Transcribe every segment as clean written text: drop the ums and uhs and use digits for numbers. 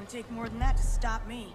Gonna take more than that to stop me.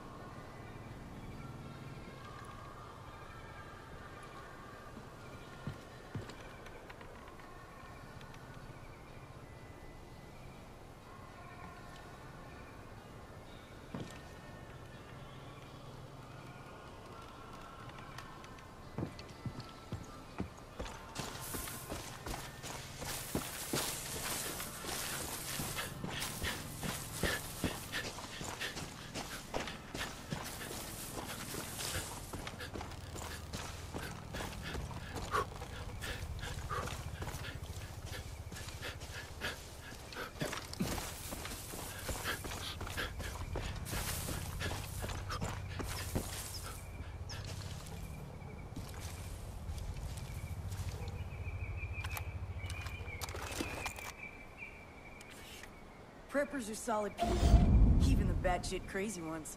Preppers are solid people, even the batshit crazy ones.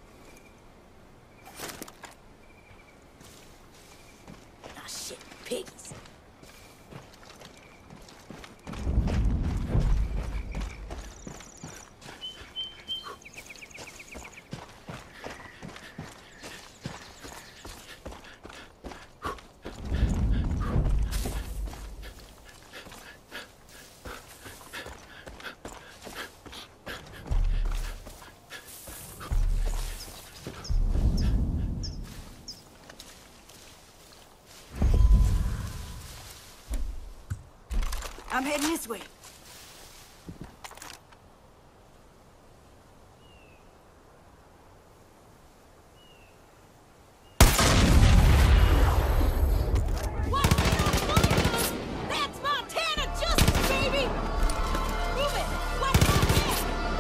Ah shit, pigs. I'm heading this way. That's Montana justice, baby! Move it! What's that?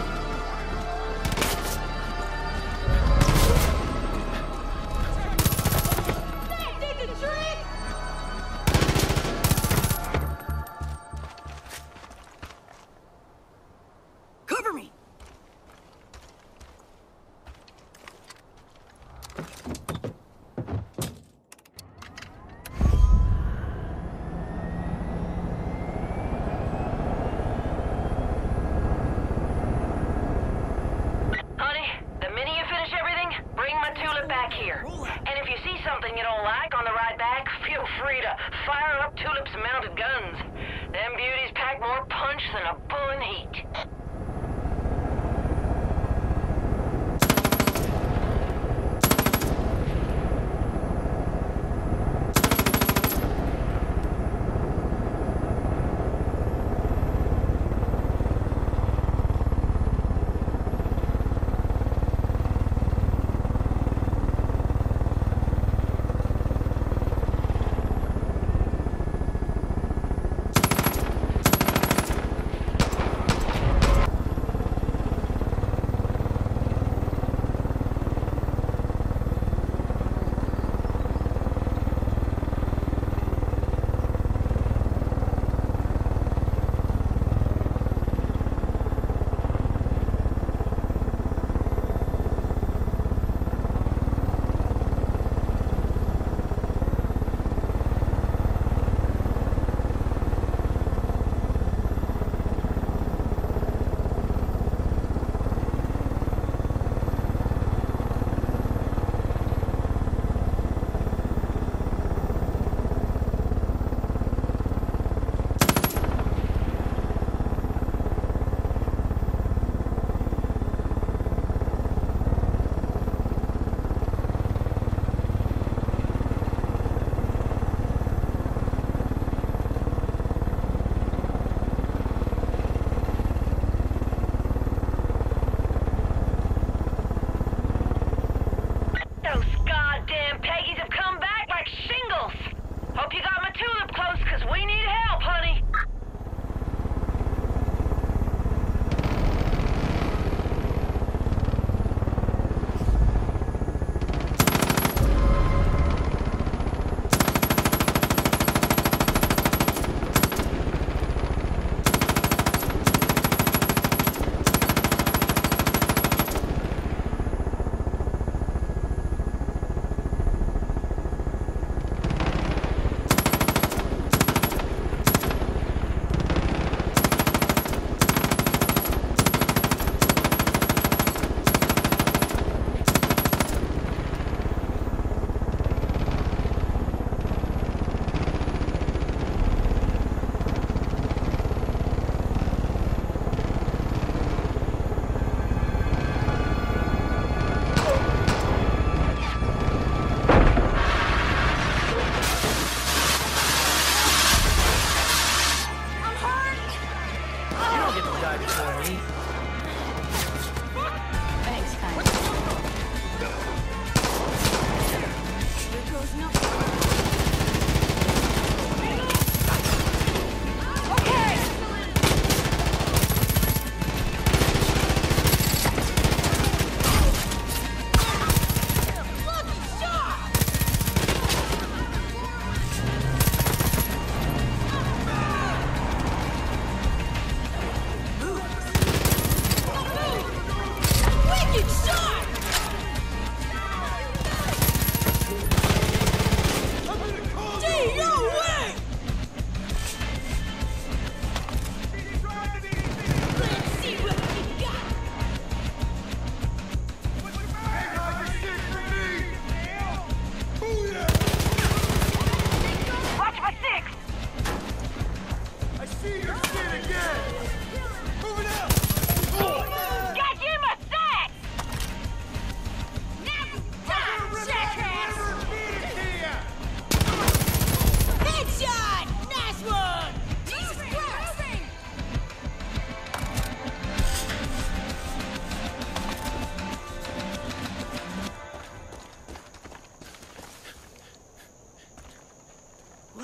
That did the trick! Cover me! Honey, the minute you finish everything, bring my tulip back here. And if you see something you don't like on the ride back, feel free to fire up Tulip's mounted guns. Them beauties pack more punch than a bull in heat.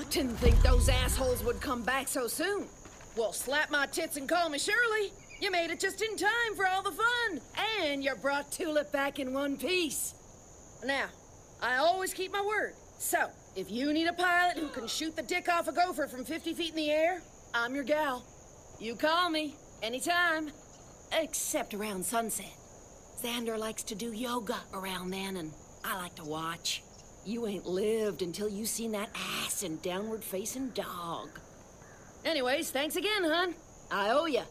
Didn't think those assholes would come back so soon. Well, slap my tits and call me Shirley. You made it just in time for all the fun. And you brought Tulip back in one piece. Now, I always keep my word. So, if you need a pilot who can shoot the dick off a gopher from 50 feet in the air, I'm your gal. You call me, anytime. Except around sunset. Xander likes to do yoga around then, and I like to watch. You ain't lived until you seen that ass and downward-facing dog. Anyways, thanks again, hon. I owe ya.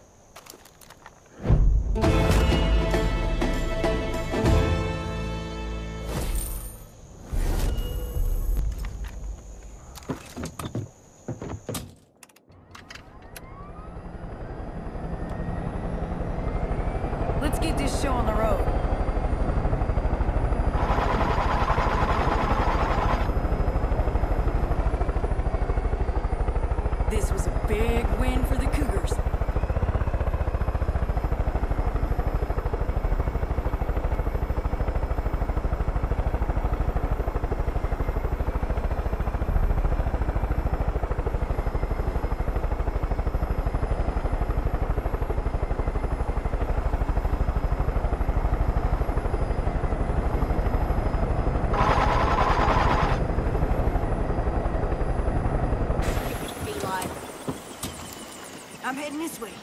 Let's get this show on the road. This was a big win for the Cougars. I'm heading this way.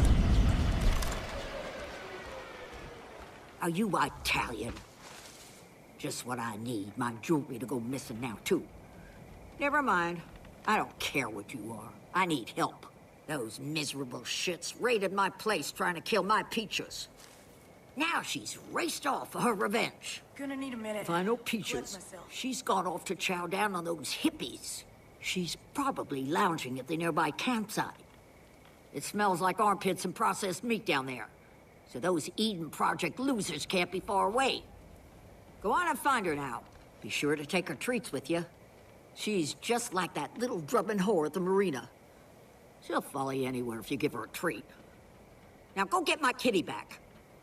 Are you Italian? Just what I need. My jewelry to go missing now, too. Never mind. I don't care what you are. I need help. Those miserable shits raided my place trying to kill my Peaches. Now she's raced off for her revenge. Gonna need a minute. If I know Peaches, she's gone off to chow down on those hippies. She's probably lounging at the nearby campsite. It smells like armpits and processed meat down there. So those Eden Project losers can't be far away. Go on and find her now. Be sure to take her treats with you. She's just like that little drubbing whore at the marina. She'll follow you anywhere if you give her a treat. Now go get my kitty back.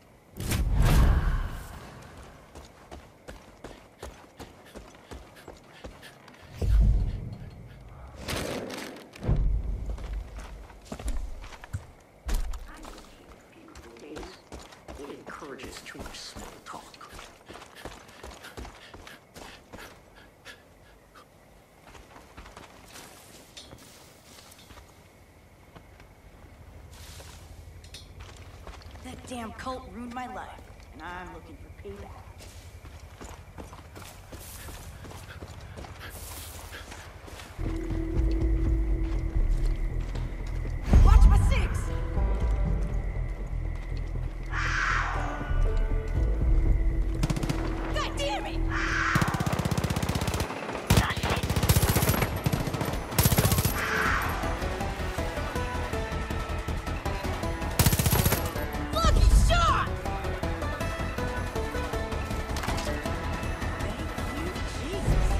Encourages too much small talk. That damn cult ruined my life, and I'm looking for payback. Watch my six! God damn it! Lucky shot! Thank you, Jesus.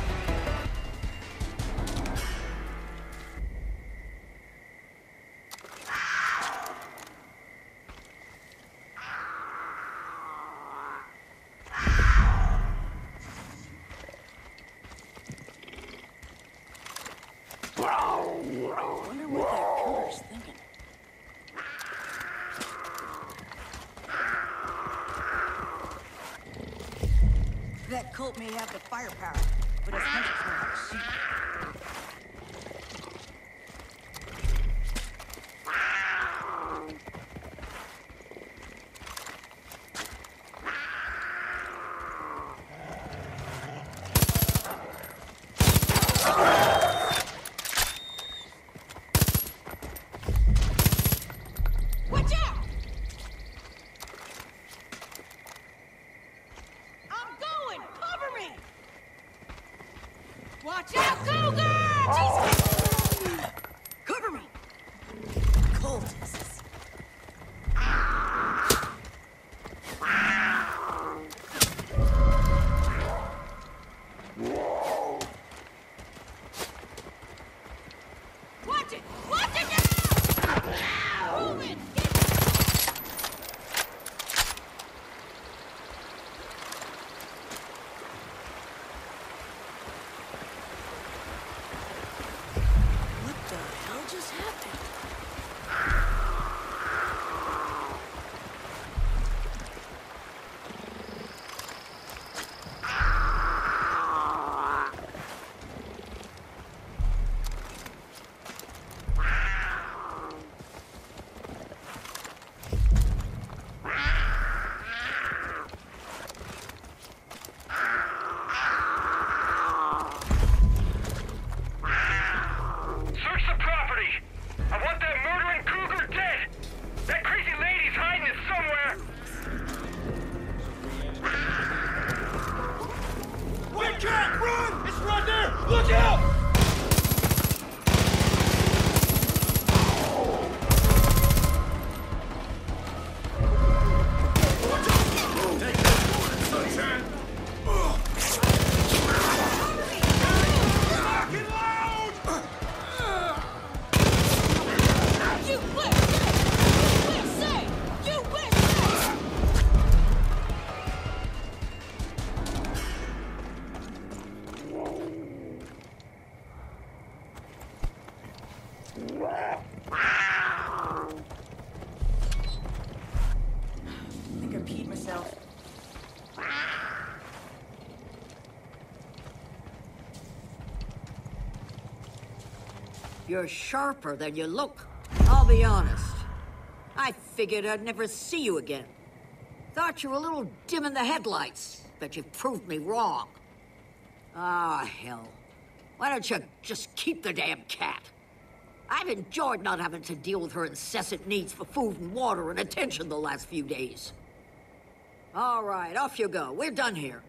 I wonder what that cougar's thinking. That cult may have the firepower, but his hunters know how to shoot. Watch out! I'm going! Cover me! Watch out, Cougar! Jesus! Cover me! Cultists. Watch it! Watch it now! Move it! Look out! Take this one, sunshine! Fucking loud! You win! You win, say! You win, say! I think I peed myself. You're sharper than you look. I'll be honest. I figured I'd never see you again. Thought you were a little dim in the headlights, but you've proved me wrong. Ah, hell. Why don't you just keep the damn cat? I've enjoyed not having to deal with her incessant needs for food and water and attention the last few days. All right, off you go. We're done here.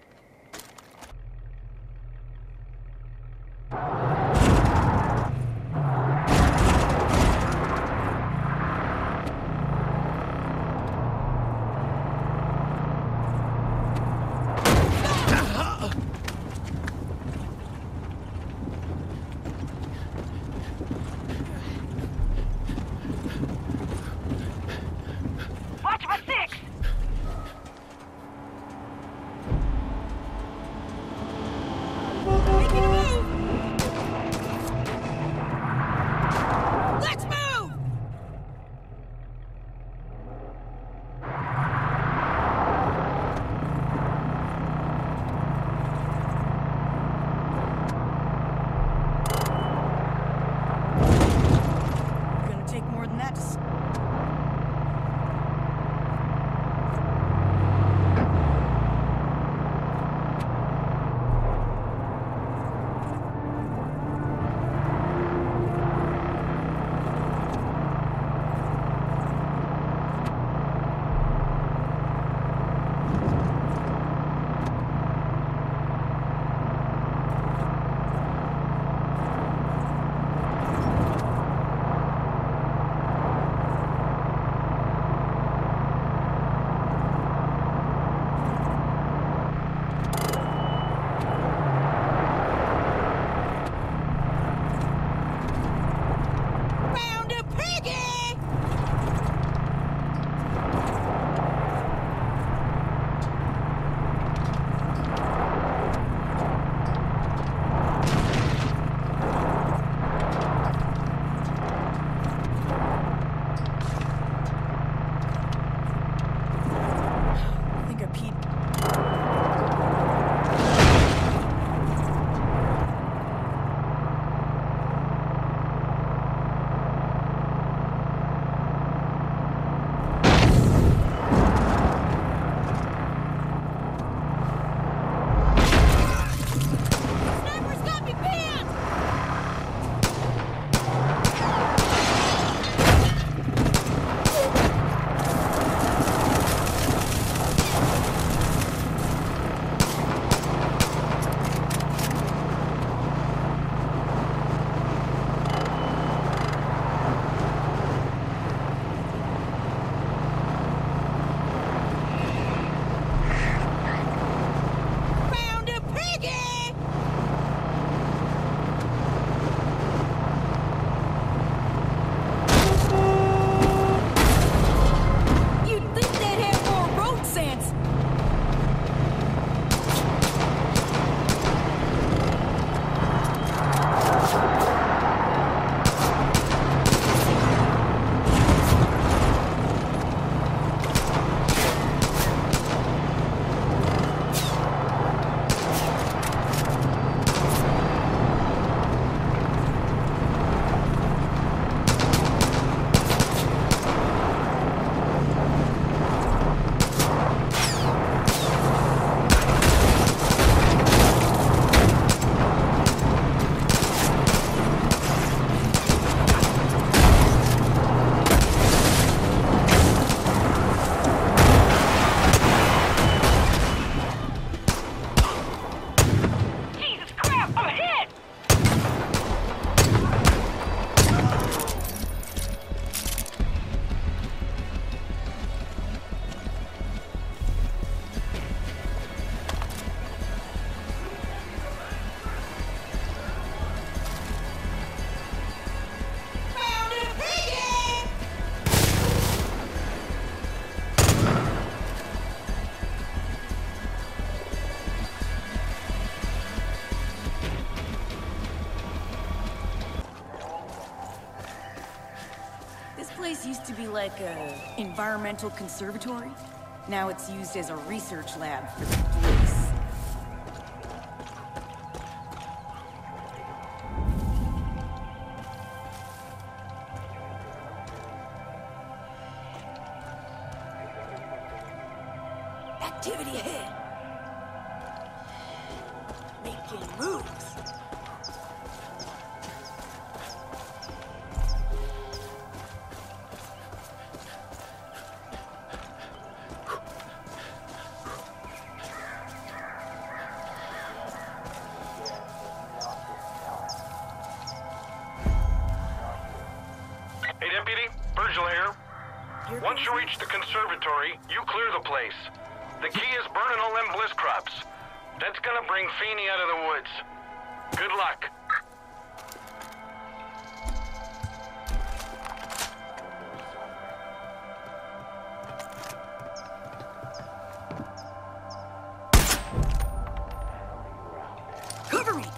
Watch for 6! place used to be like a environmental conservatory. Now it's used as a research lab for the police. Activity ahead. Making moves. Hey, Deputy, Virgil here. Once you reach the conservatory, you clear the place. The key is burning all them bliss crops. That's gonna bring Feeney out of the woods. Good luck. Cover me!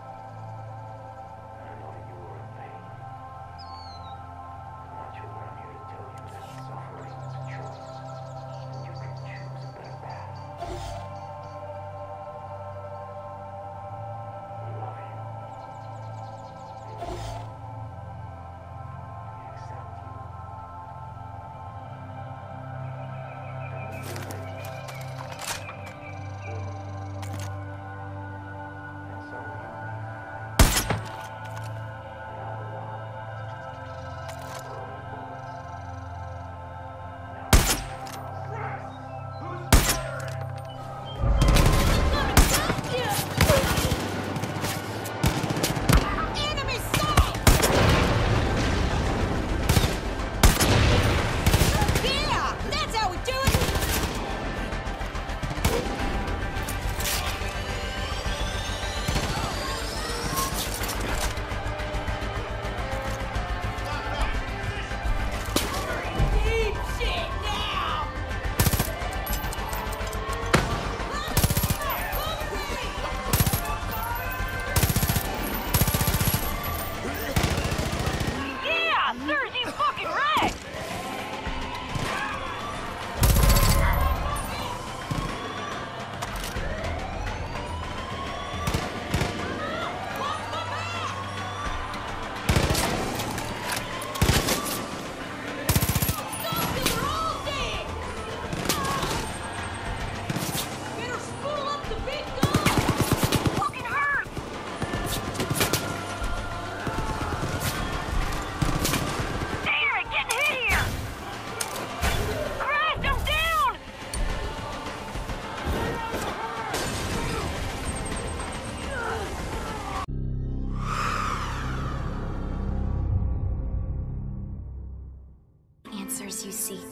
Answers you seek.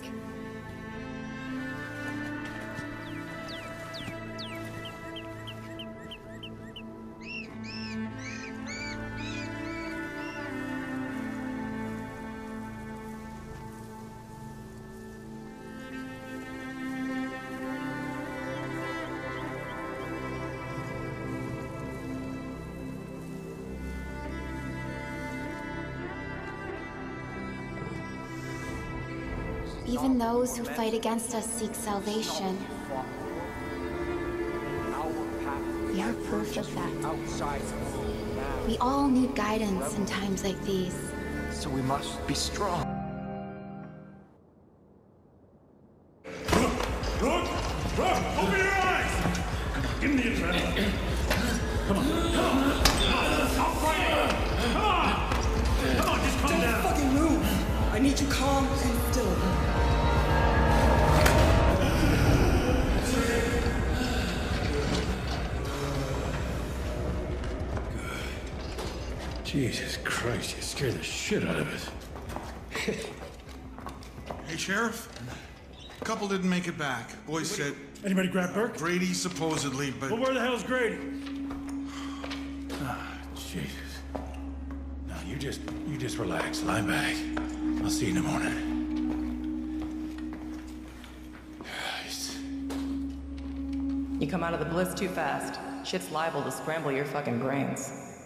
Even those who fight against us seek salvation. You're proof of that. We all need guidance in times like these. So we must be strong. Look! Open your eyes! Give me the adrenaline. Come on. I'll fight you! Come on! Come on, just calm down. Don't fucking move! I need you calm and still. Jesus Christ, you scared the shit out of us. Hey, Sheriff. A couple didn't make it back. Boys said... Anybody grab Burke? Grady, supposedly, but... Well, where the hell's Grady? Ah, Jesus. No, you just relax. Lie back. I'll see you in the morning. Christ. You come out of the bliss too fast. Shit's liable to scramble your fucking brains.